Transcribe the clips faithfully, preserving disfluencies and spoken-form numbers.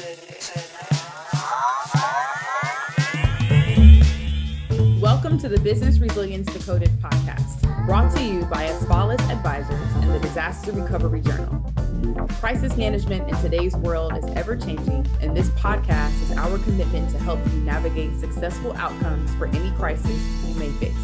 Welcome to the Business Resilience Decoded podcast, brought to you by Asfalis Advisors and the Disaster Recovery Journal. Crisis management in today's world is ever-changing, and this podcast is our commitment to help you navigate successful outcomes for any crisis you may face.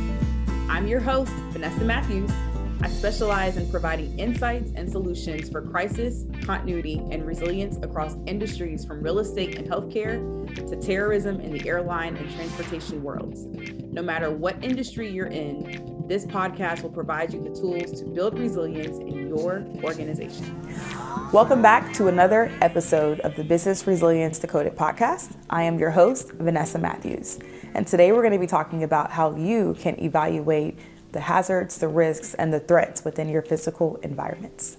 I'm your host, Vanessa Matthews. I specialize in providing insights and solutions for crisis, continuity, and resilience across industries from real estate and healthcare to terrorism in the airline and transportation worlds. No matter what industry you're in, this podcast will provide you the tools to build resilience in your organization. Welcome back to another episode of the Business Resilience Decoded podcast. I am your host, Vanessa Matthews, and today we're going to be talking about how you can evaluate the hazards, the risks, and the threats within your physical environments.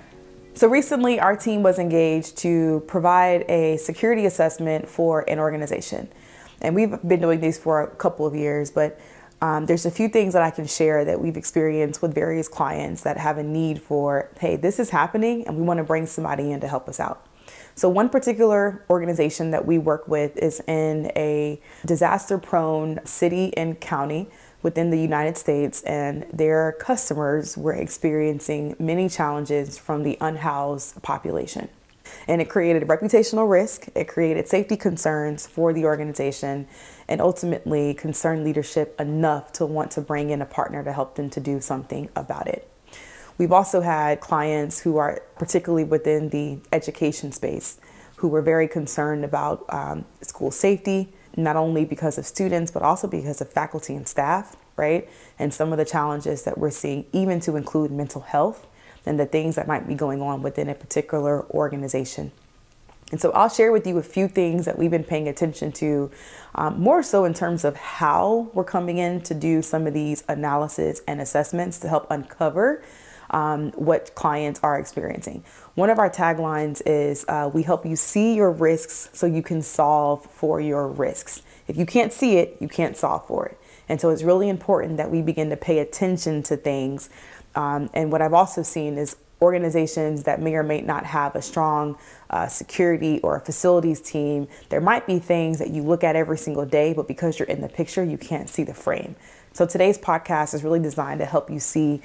So recently, our team was engaged to provide a security assessment for an organization. And we've been doing these for a couple of years, but um, there's a few things that I can share that we've experienced with various clients that have a need for, hey, this is happening, and we want to bring somebody in to help us out. So one particular organization that we work with is in a disaster-prone city and county within the United States, and their customers were experiencing many challenges from the unhoused population. And it created a reputational risk, it created safety concerns for the organization, and ultimately concerned leadership enough to want to bring in a partner to help them to do something about it. We've also had clients who are particularly within the education space who were very concerned about um, school safety, not only because of students, but also because of faculty and staff, right? And some of the challenges that we're seeing, even to include mental health and the things that might be going on within a particular organization. And so I'll share with you a few things that we've been paying attention to, um, more so in terms of how we're coming in to do some of these analysis and assessments to help uncover Um, what clients are experiencing. One of our taglines is uh, we help you see your risks so you can solve for your risks. If you can't see it, you can't solve for it. And so it's really important that we begin to pay attention to things. Um, and what I've also seen is organizations that may or may not have a strong uh, security or a facilities team, there might be things that you look at every single day, but because you're in the picture, you can't see the frame. So today's podcast is really designed to help you see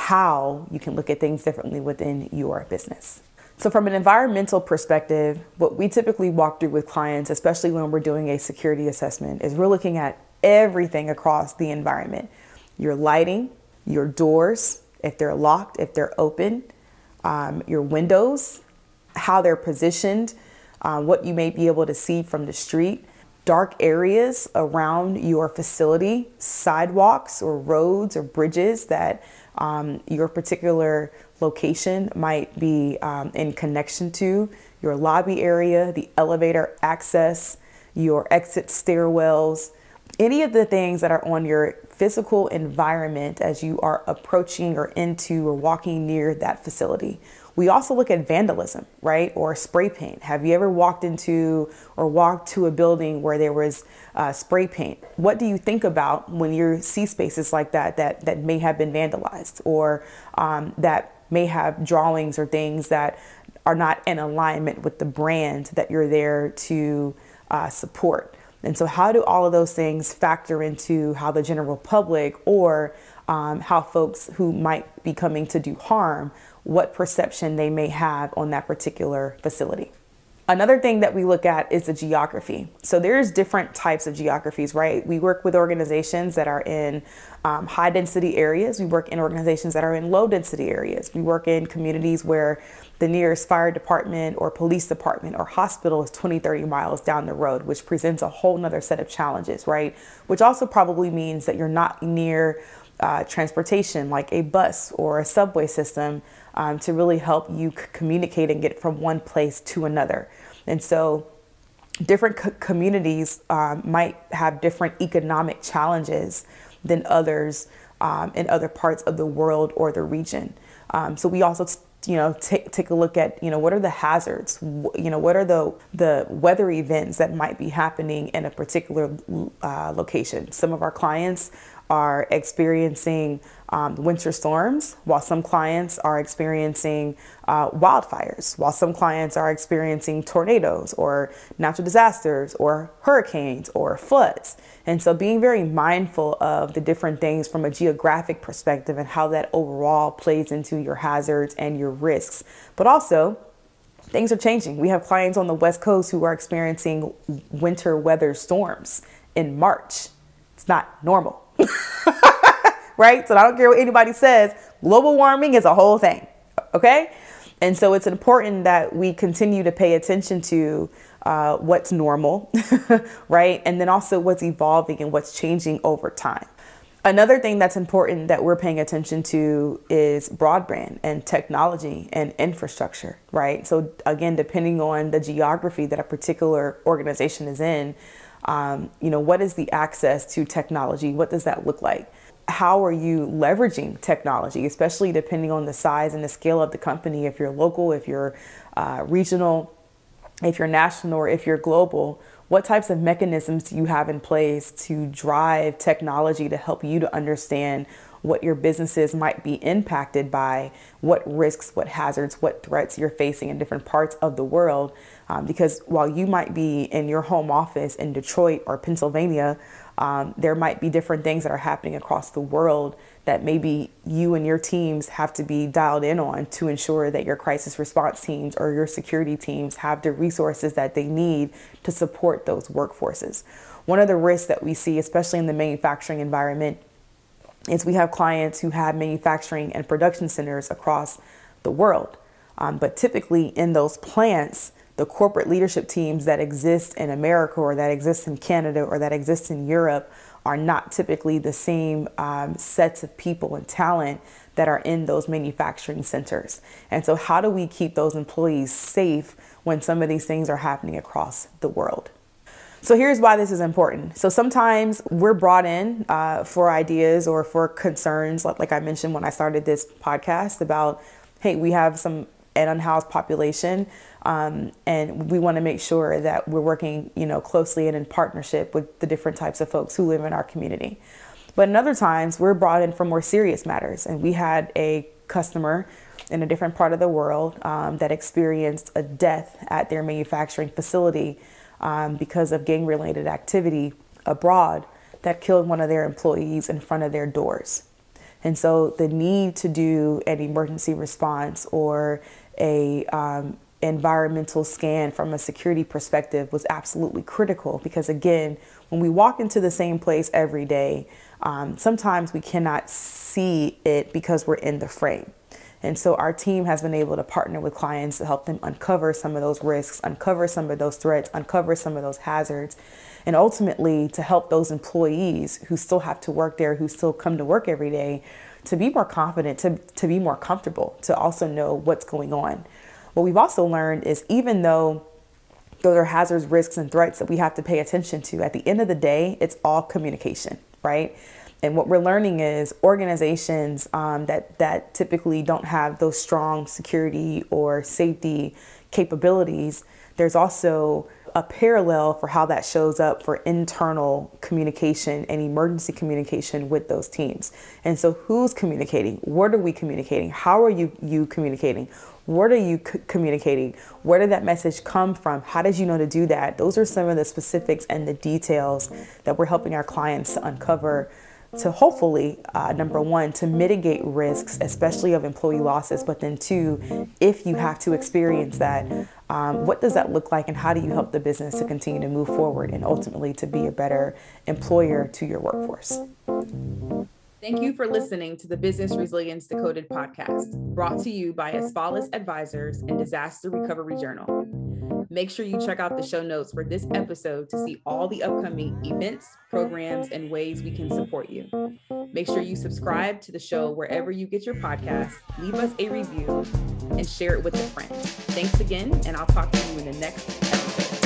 how you can look at things differently within your business. So from an environmental perspective, what we typically walk through with clients, especially when we're doing a security assessment, is we're looking at everything across the environment. Your lighting, your doors, if they're locked, if they're open, um, your windows, how they're positioned, uh, what you may be able to see from the street, dark areas around your facility, sidewalks or roads or bridges that um, your particular location might be um, in connection to, your lobby area, the elevator access, your exit stairwells, any of the things that are on your physical environment as you are approaching or into or walking near that facility. We also look at vandalism, right? Or spray paint. Have you ever walked into or walked to a building where there was uh, spray paint? What do you think about when you see spaces like that that, that may have been vandalized, or um, that may have drawings or things that are not in alignment with the brand that you're there to uh, support? And so how do all of those things factor into how the general public or um, how folks who might be coming to do harm, what perception they may have on that particular facility? Another thing that we look at is the geography. So there's different types of geographies, right? We work with organizations that are in um, high density areas. We work in organizations that are in low density areas. We work in communities where the nearest fire department or police department or hospital is twenty, thirty miles down the road, which presents a whole nother set of challenges, right? Which also probably means that you're not near uh, transportation like a bus or a subway system um, to really help you c- communicate and get from one place to another. And so different co- communities um, might have different economic challenges than others um, in other parts of the world or the region. Um, so we also you know, take take a look at, you know, what are the hazards, you know, what are the the weather events that might be happening in a particular uh, location. Some of our clients are experiencing um, winter storms, while some clients are experiencing uh, wildfires, while some clients are experiencing tornadoes or natural disasters or hurricanes or floods. And so being very mindful of the different things from a geographic perspective and how that overall plays into your hazards and your risks. But also, things are changing. We have clients on the West Coast who are experiencing winter weather storms in March. It's not normal, right? So I don't care what anybody says. Global warming is a whole thing, okay? And so it's important that we continue to pay attention to uh, what's normal, right? And then also what's evolving and what's changing over time. Another thing that's important that we're paying attention to is broadband and technology and infrastructure, right? So again, depending on the geography that a particular organization is in, um, you know, what is the access to technology? What does that look like? How are you leveraging technology, especially depending on the size and the scale of the company? If you're local, if you're uh, regional, if you're national, or if you're global, what types of mechanisms do you have in place to drive technology to help you to understand what your businesses might be impacted by, what risks, what hazards, what threats you're facing in different parts of the world? Um, because while you might be in your home office in Detroit or Pennsylvania, um, there might be different things that are happening across the world that maybe you and your teams have to be dialed in on to ensure that your crisis response teams or your security teams have the resources that they need to support those workforces. One of the risks that we see, especially in the manufacturing environment, is we have clients who have manufacturing and production centers across the world. Um, but typically in those plants, the corporate leadership teams that exist in America or that exist in Canada or that exist in Europe are not typically the same um, sets of people and talent that are in those manufacturing centers. And so how do we keep those employees safe when some of these things are happening across the world? So here's why this is important. So sometimes we're brought in uh, for ideas or for concerns, like, like I mentioned when I started this podcast about, hey, we have some an unhoused population, um, and we want to make sure that we're working, you know, closely and in partnership with the different types of folks who live in our community. But in other times, we're brought in for more serious matters, and we had a customer in a different part of the world um, that experienced a death at their manufacturing facility um, because of gang-related activity abroad that killed one of their employees in front of their doors. And so the need to do an emergency response or a um, environmental scan from a security perspective was absolutely critical, because again, when we walk into the same place every day, um, sometimes we cannot see it because we're in the frame. And so our team has been able to partner with clients to help them uncover some of those risks, uncover some of those threats, uncover some of those hazards, and ultimately to help those employees who still have to work there, who still come to work every day, to be more confident, to, to be more comfortable, to also know what's going on. What we've also learned is even though there are hazards, risks, and threats that we have to pay attention to, at the end of the day, it's all communication, right? And what we're learning is organizations um, that, that typically don't have those strong security or safety capabilities, there's also a parallel for how that shows up for internal communication and emergency communication with those teams. And so who's communicating? What are we communicating? How are you, you communicating? What are you c- communicating? Where did that message come from? How did you know to do that? Those are some of the specifics and the details that we're helping our clients to uncover, to hopefully, uh, number one, to mitigate risks, especially of employee losses. But then two, if you have to experience that, um, what does that look like, and how do you help the business to continue to move forward and ultimately to be a better employer to your workforce? Thank you for listening to the Business Resilience Decoded podcast, brought to you by Asfalis Advisors and Disaster Recovery Journal. Make sure you check out the show notes for this episode to see all the upcoming events, programs, and ways we can support you. Make sure you subscribe to the show wherever you get your podcasts, leave us a review, and share it with a friend. Thanks again, and I'll talk to you in the next episode.